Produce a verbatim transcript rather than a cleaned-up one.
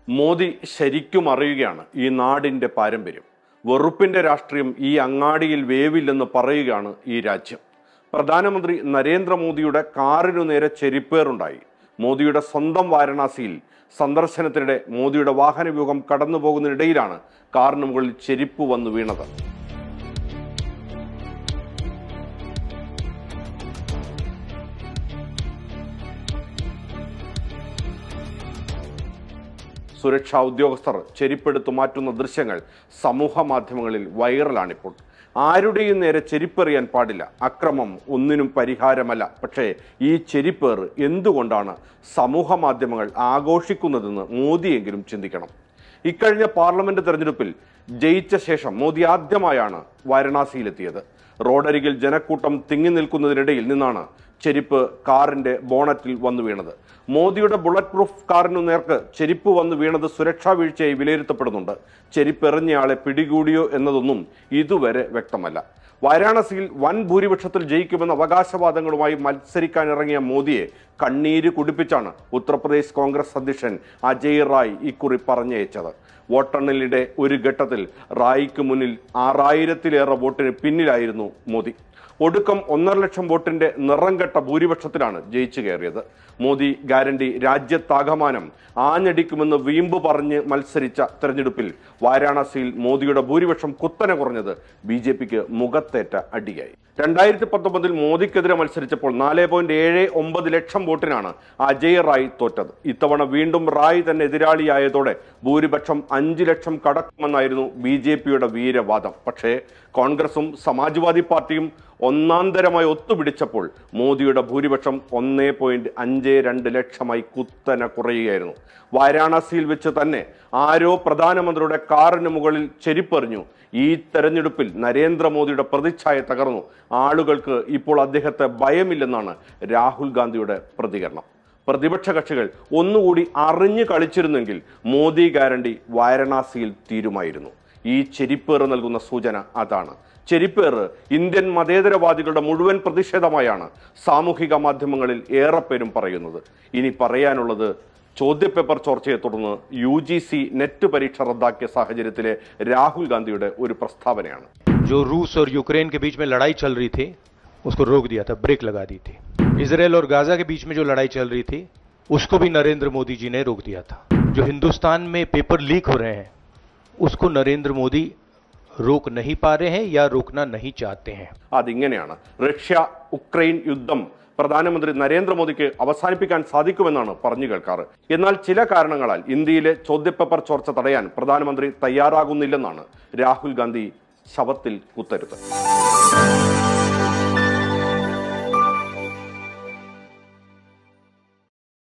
മോദി ശരിക്കും അറിയുകയാണ് ഈ നാടിൻ്റെ പാരമ്പര്യം. വെറുപ്പിൻ്റെ രാഷ്ട്രീയം ഈ അങ്ങാടിയിൽ വേവില്ലെന്ന് പറയുകയാണ് ഈ രാജ്യം. പ്രധാനമന്ത്രി നരേന്ദ്രമോദിയുടെ കാറിനു നേരെ ചെരിപ്പേറുണ്ടായി. മോദിയുടെ സ്വന്തം വാരണാസിയിൽ സന്ദർശനത്തിനിടെ മോദിയുടെ വാഹനവ്യൂഹം കടന്നു പോകുന്നതിനിടയിലാണ് കാറിന് മുകളിൽ ചെരിപ്പ് വന്നു വീണത്. സുരക്ഷാ ഉദ്യോഗസ്ഥർ ചെരിപ്പെടുത്തു മാറ്റുന്ന ദൃശ്യങ്ങൾ സമൂഹ മാധ്യമങ്ങളിൽ വൈറലാണിപ്പോൾ. ആരുടെയും നേരെ ചെരിപ്പെറിയാൻ പാടില്ല. അക്രമം ഒന്നിനും പരിഹാരമല്ല. പക്ഷേ ഈ ചെരിപ്പേർ എന്തുകൊണ്ടാണ് സമൂഹ മാധ്യമങ്ങൾ ആഘോഷിക്കുന്നതെന്ന് മോദിയെങ്കിലും ചിന്തിക്കണം. ഇക്കഴിഞ്ഞ പാർലമെന്റ് തെരഞ്ഞെടുപ്പിൽ ജയിച്ച ശേഷം മോദി ആദ്യമായാണ് വാരണാസിയിലെത്തിയത്. റോഡരികിൽ ജനക്കൂട്ടം തിങ്ങി നിൽക്കുന്നതിനിടയിൽ നിന്നാണ് ചെരിപ്പ് കാറിന്റെ ബോണറ്റിൽ വന്നു വീണത്. മോദിയുടെ ബുള്ളറ്റ് പ്രൂഫ് കാറിനു നേർക്ക് ചെരിപ്പ് വന്നു വീണത് സുരക്ഷാ വീഴ്ചയായി വിലയിരുത്തപ്പെടുന്നുണ്ട്. ചെരിപ്പെറിഞ്ഞയാളെ പിടികൂടിയോ എന്നതൊന്നും ഇതുവരെ വ്യക്തമല്ല. വാരാണസിയിൽ വൻ ഭൂരിപക്ഷത്തിൽ ജയിക്കുമെന്ന അവകാശവാദങ്ങളുമായി മത്സരിക്കാനിറങ്ങിയ മോദിയെ കണ്ണീര് കുടിപ്പിച്ചാണ് ഉത്തർപ്രദേശ് കോൺഗ്രസ് അധ്യക്ഷൻ അജയ് റായ് ഇക്കുറി പറഞ്ഞയച്ചത്. വോട്ടെണ്ണലിടെ ഒരു ഘട്ടത്തിൽ റായിക്ക് മുന്നിൽ ആറായിരത്തിലേറെ വോട്ടിന് പിന്നിലായിരുന്നു മോദി. ഒടുക്കം ഒന്നര ലക്ഷം വോട്ടിന്റെ നിറം കെട്ട ഭൂരിപക്ഷത്തിലാണ് ജയിച്ചു കയറിയത്. മോദി ഗ്യാരണ്ടി രാജ്യത്താകമാനം ആഞ്ഞടിക്കുമെന്ന് വീമ്പ് പറഞ്ഞ് മത്സരിച്ച തെരഞ്ഞെടുപ്പിൽ വാരാണസിയിൽ മോദിയുടെ ഭൂരിപക്ഷം കുത്തനെ കുറഞ്ഞത് ബി ജെ പിക്ക് മുഖത്തേറ്റ അടിയായി. രണ്ടായിരത്തി പത്തൊമ്പതിൽ മോദിക്കെതിരെ മത്സരിച്ചപ്പോൾ നാല് പോയിന്റ് ഏഴ് ഒമ്പത് ലക്ഷം വോട്ടിനാണ് അജയ് റായ് തോറ്റത്. ഇത്തവണ വീണ്ടും റായ് തന്നെ എതിരാളിയായതോടെ ഭൂരിപക്ഷം അഞ്ചു ലക്ഷം കടക്കുമെന്നായിരുന്നു ബി ജെ പിയുടെ വീരവാദം. പക്ഷേ കോൺഗ്രസും സമാജ്വാദി പാർട്ടിയും ഒന്നാന്തരമായി ഒത്തുപിടിച്ചപ്പോൾ മോദിയുടെ ഭൂരിപക്ഷം ഒന്നേ പോയിന്റ് അഞ്ച് രണ്ട് ലക്ഷമായി കുത്തനെ കുറയുകയായിരുന്നു. വാരാണസിയിൽ വെച്ച് തന്നെ ആരോ പ്രധാനമന്ത്രിയുടെ കാറിന് മുകളിൽ ചെരിപ്പെറിഞ്ഞു. ഈ തെരഞ്ഞെടുപ്പിൽ നരേന്ദ്രമോദിയുടെ പ്രതിച്ഛായ തകർന്നു. ആളുകൾക്ക് ഇപ്പോൾ അദ്ദേഹത്തെ ഭയമില്ലെന്നാണ് രാഹുൽ ഗാന്ധിയുടെ പ്രതികരണം. പ്രതിപക്ഷ കക്ഷികൾ ഒന്നുകൂടി അറിഞ്ഞു കളിച്ചിരുന്നെങ്കിൽ മോദി ഗ്യാരണ്ടി വാരണാസിയിൽ തീരുമായിരുന്നു. ഈ ചെരിപ്പേറ് നൽകുന്ന സൂചന അതാണ്. ചെരിപ്പേറ് ഇന്ത്യൻ മതേതരവാദികളുടെ മുഴുവൻ പ്രതിഷേധമായാണ് സാമൂഹിക മാധ്യമങ്ങളിൽ ഏറെ പേരും പറയുന്നത്. ഇനി പറയാനുള്ളത് ചോദ്യപേപ്പർ ചോർച്ചയെ തുടർന്ന് യു ജി സി നെറ്റ് പരീക്ഷ റദ്ദാക്കിയ സാഹചര്യത്തിലെ രാഹുൽ ഗാന്ധിയുടെ ഒരു പ്രസ്താവനയാണ്. जो रूस और यूक्रेन के बीच में लड़ाई चल रही थी उसको रोक दिया था, ब्रेक लगा दी थी. इजराइल और गाजा के बीच में जो लड़ाई चल रही थी उसको भी नरेंद्र मोदी जी ने रोक दिया था. जो हिंदुस्तान में पेपर लीक हो रहे हैं उसको नरेंद्र मोदी रोक नहीं पा रहे हैं या रोकना नहीं चाहते हैं. അതിങ്ങനെയാണ് റഷ്യ ഉക്രൈൻ യുദ്ധം പ്രധാനമന്ത്രി നരേന്ദ്രമോദിക്ക് അവസാനിപ്പിക്കാൻ സാധിക്കുമെന്നാണ് പറഞ്ഞു കേൾക്കാറ്. എന്നാൽ ചില കാരണങ്ങളാൽ ഇന്ത്യയിലെ ചോദ്യപേപ്പർ ചോർച്ച തടയാൻ പ്രധാനമന്ത്രി തയ്യാറാകുന്നില്ലെന്നാണ് രാഹുൽ ഗാന്ധി ശവത്തിൽ കുത്തരുത്.